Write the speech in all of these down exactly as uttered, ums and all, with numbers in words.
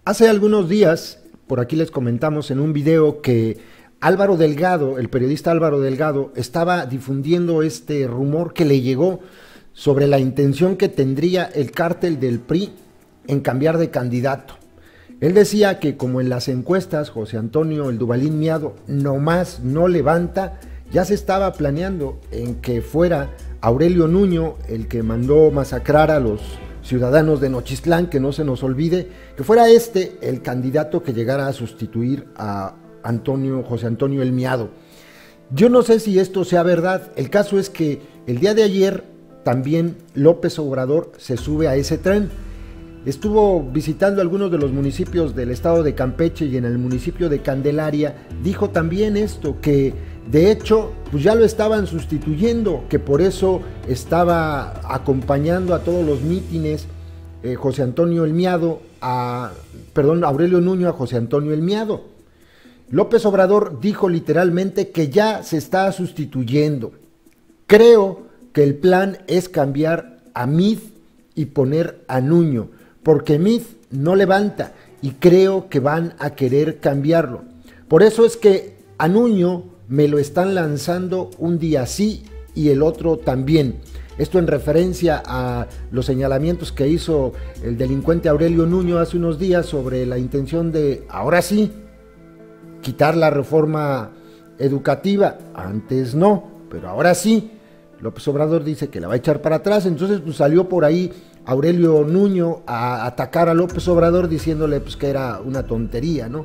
Hace algunos días, por aquí les comentamos en un video que Álvaro Delgado, el periodista Álvaro Delgado, estaba difundiendo este rumor que le llegó sobre la intención que tendría el cártel del P R I en cambiar de candidato. Él decía que como en las encuestas José Antonio el Duvalín Miado nomás no levanta, ya se estaba planeando en que fuera Aurelio Nuño el que mandó masacrar a los ciudadanos de Nochistlán, que no se nos olvide, que fuera este el candidato que llegara a sustituir a Antonio, José Antonio el Miado. Yo no sé si esto sea verdad, el caso es que el día de ayer también López Obrador se sube a ese tren. Estuvo visitando algunos de los municipios del estado de Campeche y en el municipio de Candelaria dijo también esto, que de hecho pues ya lo estaban sustituyendo, que por eso estaba acompañando a todos los mítines eh, José Antonio el Miado, a, perdón, Aurelio Nuño a José Antonio el Miado. López Obrador dijo literalmente que ya se está sustituyendo. Creo que el plan es cambiar a Mid y poner a Nuño, porque Mid no levanta y creo que van a querer cambiarlo. Por eso es que a Nuño me lo están lanzando un día sí y el otro también. Esto en referencia a los señalamientos que hizo el delincuente Aurelio Nuño hace unos días sobre la intención de, ahora sí, quitar la reforma educativa. Antes no, pero ahora sí. López Obrador dice que la va a echar para atrás, entonces pues salió por ahí Aurelio Nuño a atacar a López Obrador diciéndole pues que era una tontería, ¿no?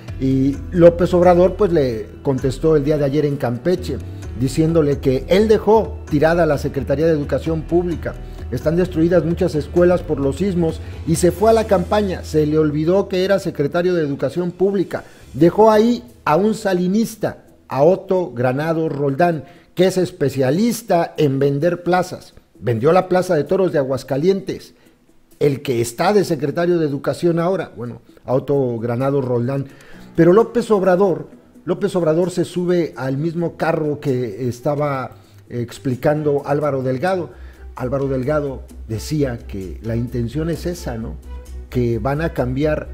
Y López Obrador pues le contestó el día de ayer en Campeche diciéndole que él dejó tirada la Secretaría de Educación Pública, están destruidas muchas escuelas por los sismos y se fue a la campaña, se le olvidó que era secretario de Educación Pública, dejó ahí a un salinista, a Otto Granados Roldán, que es especialista en vender plazas. Vendió la Plaza de Toros de Aguascalientes. El que está de secretario de Educación ahora, bueno, a Otto Granados Roldán. Pero López Obrador, López Obrador se sube al mismo carro que estaba explicando Álvaro Delgado. Álvaro Delgado decía que la intención es esa, ¿no? Que van a cambiar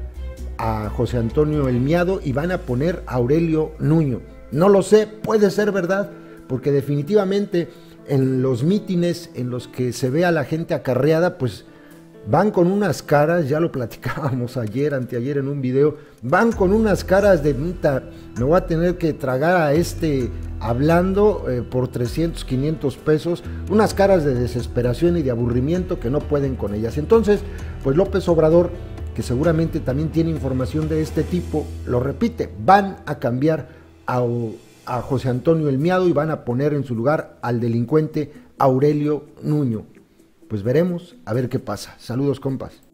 a José Antonio el Miado y van a poner a Aurelio Nuño. No lo sé, puede ser verdad, porque definitivamente en los mítines en los que se ve a la gente acarreada, pues van con unas caras, ya lo platicábamos ayer, anteayer en un video, van con unas caras de puta, me voy a tener que tragar a este hablando eh, por trescientos, quinientos pesos, unas caras de desesperación y de aburrimiento que no pueden con ellas. Entonces, pues López Obrador, que seguramente también tiene información de este tipo, lo repite, van a cambiar a a José Antonio el Miado y van a poner en su lugar al delincuente Aurelio Nuño. Pues veremos a ver qué pasa. Saludos, compas.